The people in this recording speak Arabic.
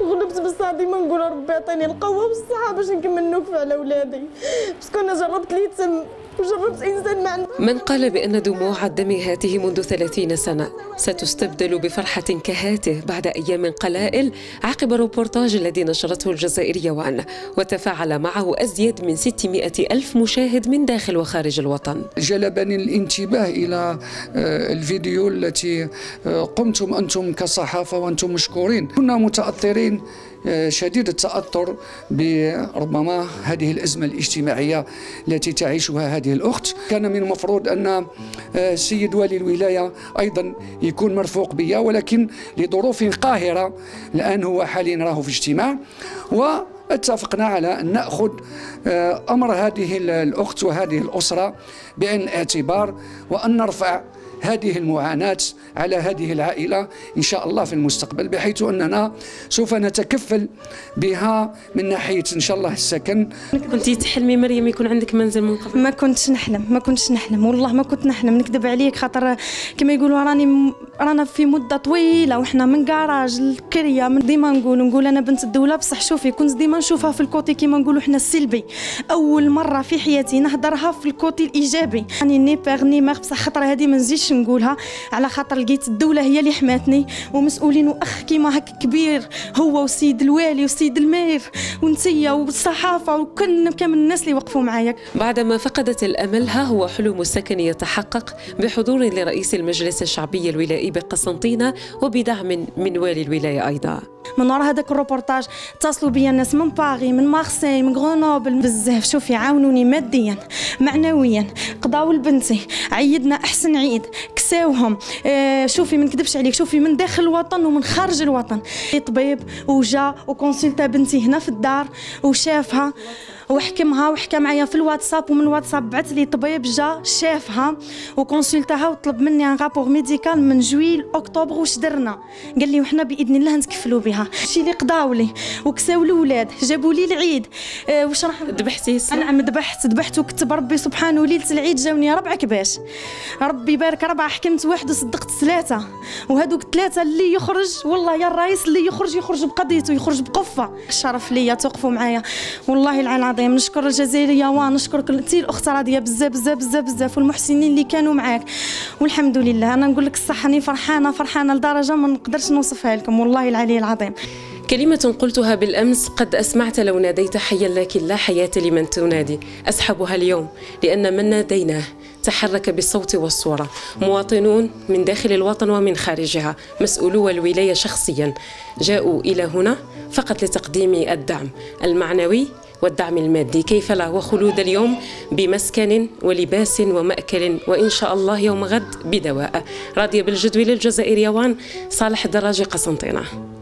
غلبت بصح ديما نقول ربي عطيني القوه والصحه باش نكمل نوقف على ولادي، باسكو انا جربت اليتم وجربت انسان ما عنده. من قال بان دموع الدم هاته منذ 30 سنه ستستبدل بفرحه كهاته بعد ايام قلائل عقب الروبورتاج الذي نشرته الجزائر يوان وتفاعل معه ازيد من 600 ألف مشاهد من داخل وخارج الوطن. جلبني الانتباه الى الفيديو التي قمتم انتم كصحافه وانتم مشكورين. كنا متاثرين شديد التأثر بربما هذه الأزمة الاجتماعية التي تعيشها هذه الأخت. كان من المفروض أن السيد والي الولاية أيضا يكون مرفوق بها، ولكن لظروف قاهرة الآن هو حاليا راه في اجتماع، واتفقنا على أن نأخذ أمر هذه الأخت وهذه الأسرة بعين الاعتبار وأن نرفع هذه المعاناة على هذه العائلة إن شاء الله في المستقبل، بحيث أننا سوف نتكفل بها من ناحية إن شاء الله السكن. كنتي تحلمي مريم يكون عندك منزل من قبل؟ ما كنتش نحلم والله ما كنت نحلم، نكذب عليك، خاطر كما يقولوا رانا في مدة طويلة وإحنا من كراج الكرية. ديما نقول أنا بنت الدولة، بصح شوفي كنت ديما نشوفها في الكوتي كما نقولوا إحنا السلبي. أول مرة في حياتي نهضرها في الكوتي الإيجابي، يعني ني بيغ ني ميغ، بصح خاطر هذه ما نزيدش نقولها على خاطر لقيت الدولة هي اللي حماتني، ومسؤولين وأخ كيما هك كبير هو والسيد الوالي والسيد المير ونتيا والصحافة وكل كامل الناس اللي وقفوا معايا. بعدما فقدت الأمل ها هو حلم السكن يتحقق بحضور لرئيس المجلس الشعبي الولائي بقسنطينة وبدعم من والي الولاية أيضا. من وراء هذاك الروبورتاج اتصلوا بيا الناس من باغي من مارسيل من غرونوبل بزاف، شوفي عاونوني ماديا معنويا، قضاو لبنتي، عيدنا احسن عيد، كساوهم. شوفي ما نكذبش عليك، شوفي من داخل الوطن ومن خارج الوطن. طبيب وجا وكونسلتا بنتي هنا في الدار وشافها وحكمها وحكى معايا في الواتساب، ومن الواتساب بعث لي طبيب جا شافها وكونسلتاها وطلب مني ان رابور ميديكال من جويل اكتوبر. واش درنا؟ قال لي وحنا باذن الله نتكفلوا بها. شي اللي قضاو لي وكساو الاولاد، جابوا لي العيد. واش راح ذبحتي؟ نعم ذبحت وكتب ربي سبحانه ليله العيد جاوني 4 كباش، ربي يبارك 4 حكمت 1 وصدقت 3، وهذوك 3 اللي يخرج والله يا الرئيس اللي يخرج بقضيته، يخرج بقفه. الشرف ليا توقفوا معايا والله العظيم. نشكر الجزائريه ونشكر انت الاخت راضيه بزاف بزاف بزاف بزاف، والمحسنين اللي كانوا معاك، والحمد لله. انا نقول لك الصح راني فرحانه لدرجه ما نقدرش نوصفها لكم والله العلي العظيم. كلمة قلتها بالأمس قد أسمعت لو ناديت حيا لكن لا حياة لمن تنادي، أسحبها اليوم لأن من ناديناه تحرك بالصوت والصورة، مواطنون من داخل الوطن ومن خارجها، مسؤولو الولاية شخصيا جاءوا إلى هنا فقط لتقديم الدعم المعنوي والدعم المادي، كيف لا، وخلود اليوم بمسكن ولباس ومأكل، وإن شاء الله يوم غد بدواء. راضية بالجدوي للجزائر يوان، صالح الدراجي، قسنطينة.